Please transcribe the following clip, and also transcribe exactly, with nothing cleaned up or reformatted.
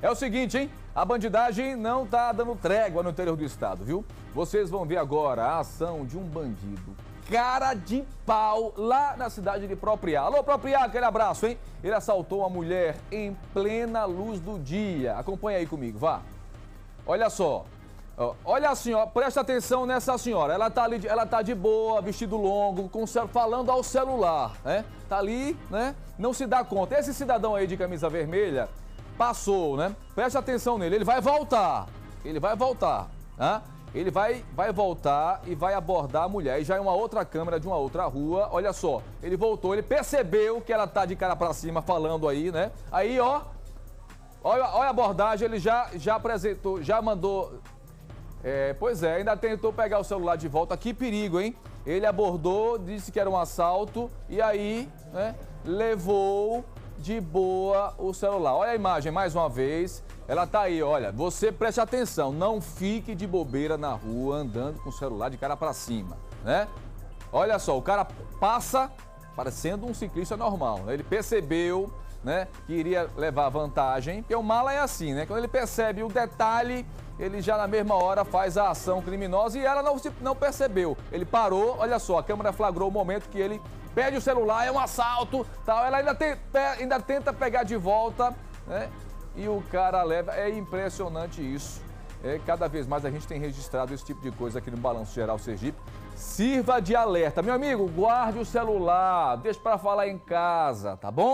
É o seguinte, hein? A bandidagem não tá dando trégua no interior do estado, viu? Vocês vão ver agora a ação de um bandido cara de pau lá na cidade de Propriá. Alô, Propriá, aquele abraço, hein? Ele assaltou uma mulher em plena luz do dia. Acompanha aí comigo, vá. Olha só. Olha a senhora, presta atenção nessa senhora. Ela tá ali, ela tá de boa, vestido longo, com, falando ao celular, né? Tá ali, né? Não se dá conta. Esse cidadão aí de camisa vermelha passou, né? Presta atenção nele, ele vai voltar. Ele vai voltar, né? Ele vai, vai voltar e vai abordar a mulher. E já em uma outra câmera de uma outra rua, olha só. Ele voltou, ele percebeu que ela tá de cara pra cima falando aí, né? Aí, ó, olha, olha a abordagem, ele já, já apresentou, já mandou... É, pois é, ainda tentou pegar o celular de volta. Que perigo, hein? Ele abordou, disse que era um assalto e aí, né, levou de boa o celular. Olha a imagem mais uma vez. Ela tá aí, olha. Você preste atenção, não fique de bobeira na rua andando com o celular de cara pra cima, né? Olha só, o cara passa parecendo um ciclista normal, né? Ele percebeu, né, que iria levar vantagem, porque o mala é assim, né? Quando ele percebe o detalhe, ele já na mesma hora faz a ação criminosa e ela não, não percebeu. Ele parou, olha só, a câmera flagrou o momento que ele perde o celular, é um assalto, tal. Ela ainda, tem, ainda tenta pegar de volta, né? E o cara leva, é impressionante isso. É, cada vez mais a gente tem registrado esse tipo de coisa aqui no Balanço Geral Sergipe. Sirva de alerta. Meu amigo, guarde o celular, deixa para falar em casa, tá bom?